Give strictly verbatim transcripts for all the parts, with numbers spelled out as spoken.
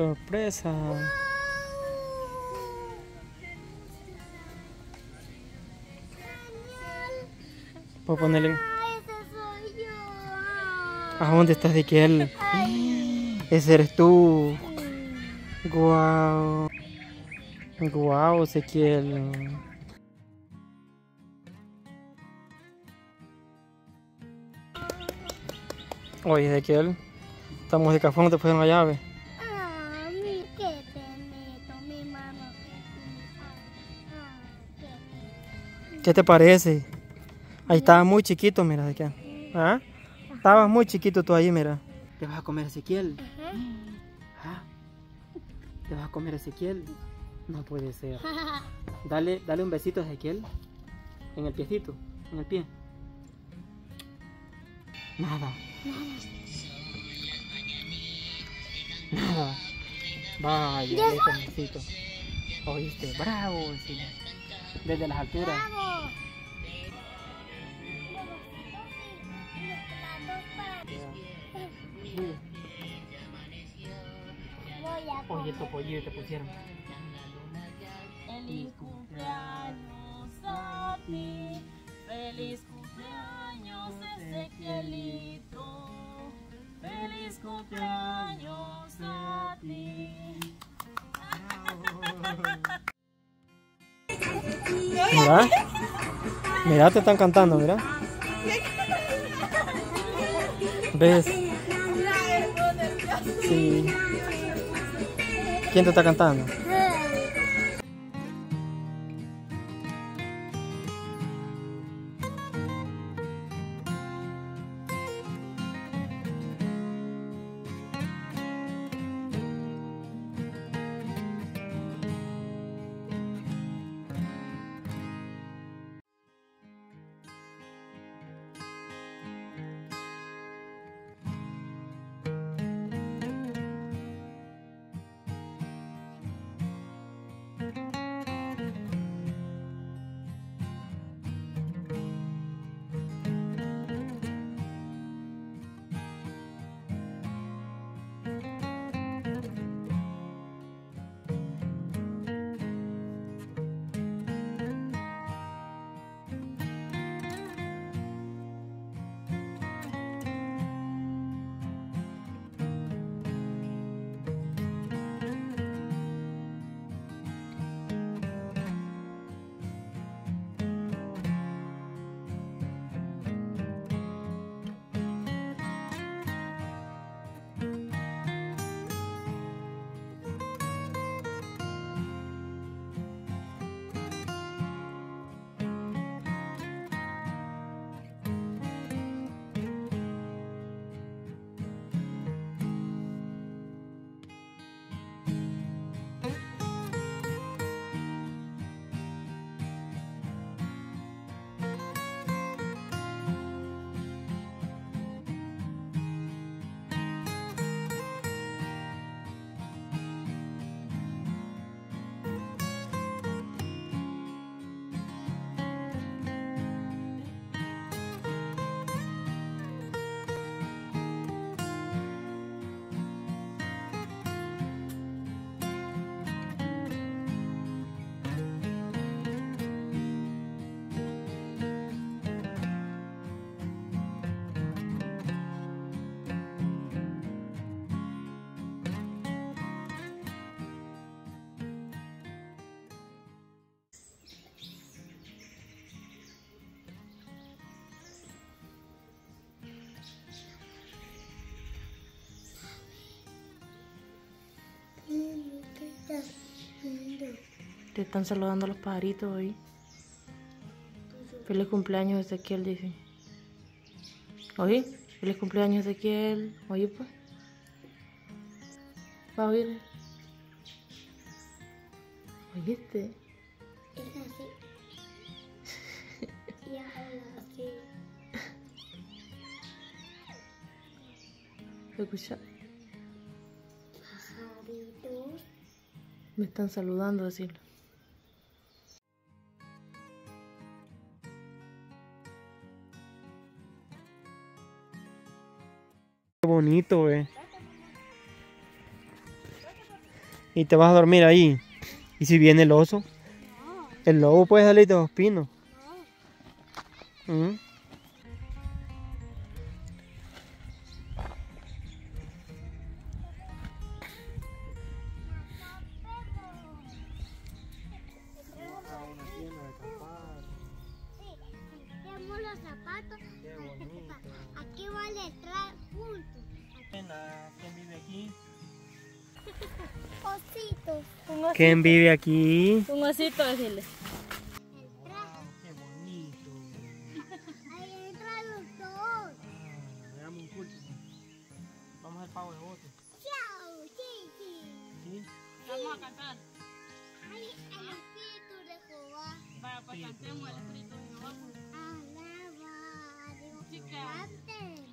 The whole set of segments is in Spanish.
sorpresa. Puedo ponerle. ¿A dónde está Ezequiel? Ese eres tú. Guau. Guau, Ezequiel. Oye, Ezequiel, esta música fue, no te pusieron la llave. Ah, mi que te meto, mi mamá. ¿Qué te parece? Ahí estaba muy chiquito, mira, Ezequiel. ¿Ah? Estabas muy chiquito tú ahí, mira. ¿Te vas a comer, Ezequiel? ¿Ah? ¿Te vas a comer, Ezequiel? No puede ser. Dale, dale un besito a Ezequiel. En el piecito, en el pie. Nada. Nada. Vaya, le hice un besito. ¿Oíste? Bravo, sí. Desde las alturas. ¡Bravo! Oye, topollillo te pusieron. Feliz cumpleaños a ti, feliz cumpleaños Ezequielito, feliz cumpleaños a ti. Mira, mira, te están cantando, mira. ¿Ves? Sí. ¿Quién te está cantando? Te están saludando los pajaritos hoy. Feliz cumpleaños Ezequiel, dice. Oye, feliz cumpleaños Ezequiel. Oye, pues. Va a oír. ¿Oíste? Es así. Y habla así. Escucha. Pajaritos. Me están saludando, decirlo. Qué bonito, eh. Y te vas a dormir ahí. ¿Y si viene el oso? No, El lobo puede salir de los pinos. no. ¿Mm? Sí, tenemos los zapatos. Qué bonito. Aquí vale entrar juntos. ¿Quién vive aquí? Ositos. Un osito. ¿Quién vive aquí? Un osito, decirle. Entrar. Qué bonito. Ahí entran los dos. Veamos un culto. Vamos al pavo de bote. Chao, chichi. ¿Sí? Vamos a cantar. Ay, el espíritu de Jehová. Vaya, pues cantemos el espíritu de Jehová. Alaba a Dios. Chica. Canten.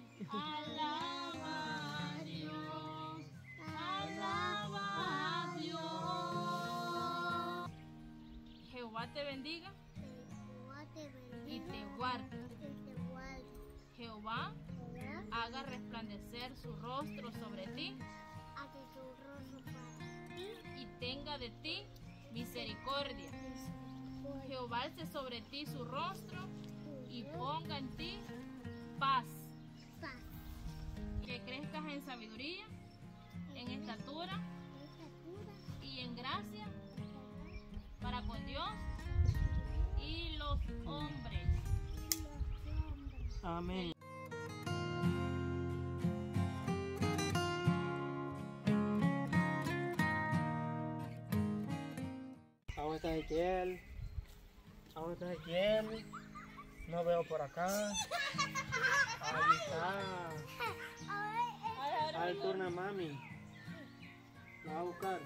Alaba a Dios. Alaba a Dios. Jehová te bendiga Jehová te y bendiga te guarde. y te guarde. Jehová Jehová haga resplandecer su rostro sobre ti hace su rostro para ti. y tenga de ti misericordia. Misericordia. Jehová alce sobre ti su rostro y ponga en ti paz. Paz. Que crezcas en sabiduría, en estatura Estatura. y en gracia para con Dios y los hombres. Los hombres. Amén. ¿Dónde está Ezequiel? ¿Dónde está Ezequiel? No veo por acá. Ahí está. Ahí turna mami. La va a buscar.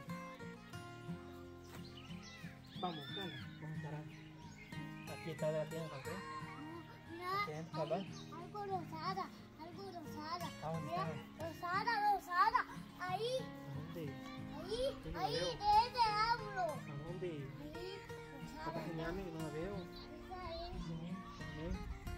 Vamos, buscarla. Vamos a estar ahí. Aquí está de la tienda, ¿ok? ¿Quién está acá? Algo rosada, algo rosada. ¿A dónde Mira, está? rosada, rosada. Ahí, ¿A dónde? ahí, Sí, la ahí, veo. de ese hablo. ¿A dónde? Ahí, Está rosada. enseñando y no la veo. Esa ahí. Amén.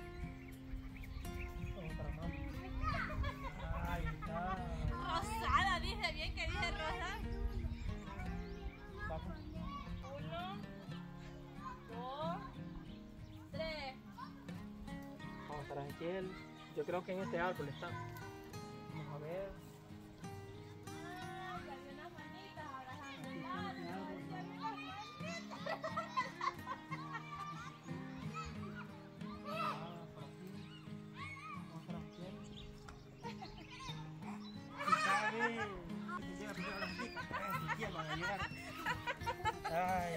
Vamos para mami. Ahí está. Rosada, dije bien que dije rosada. Vamos. Uno, dos, tres. Vamos para Ezequiel. Yo creo que en este árbol está. Vamos a ver. Ah, ya vi unas manitas abrazando Aquí el está árbol. este árbol. Ah, por aquí. Vamos para Ezequiel. Sí sabe. Que llega primero la chica. Ay, Ezequiel va a llegar. Ay.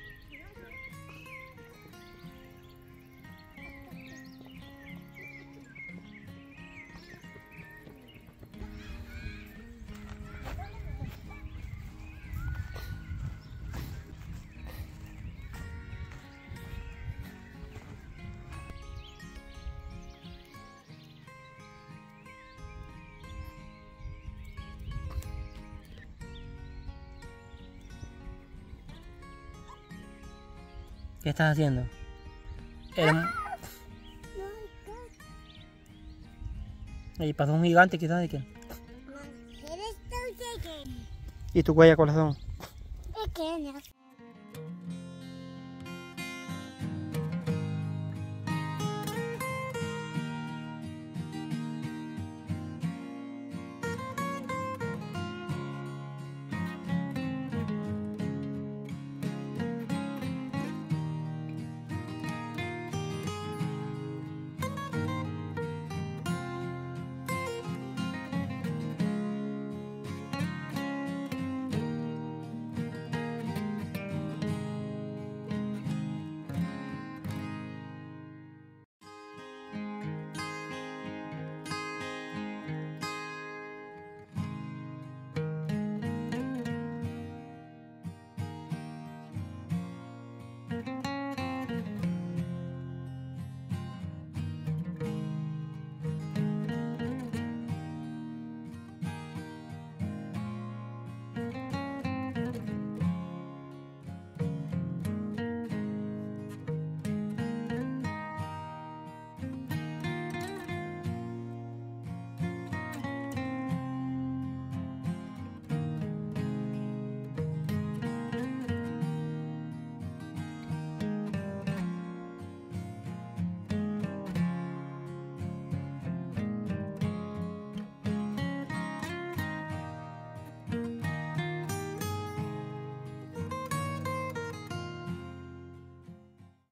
¿Qué estás haciendo? Era... Ahí pasó un gigante quizás de qué. Eres tú pequeño. ¿Y tu huella cuáles son? Pequeña.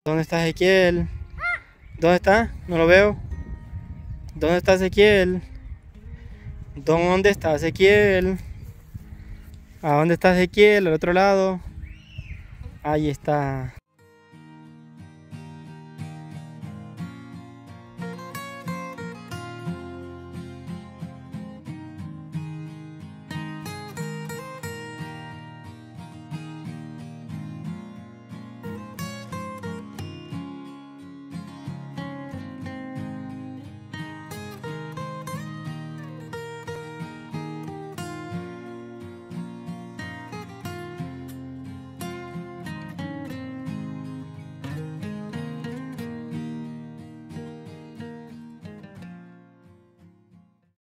¿Dónde está Ezequiel? ¿Dónde está? No lo veo. ¿Dónde está Ezequiel? ¿Dónde está Ezequiel? ¿A dónde está Ezequiel? Al otro lado. Ahí está.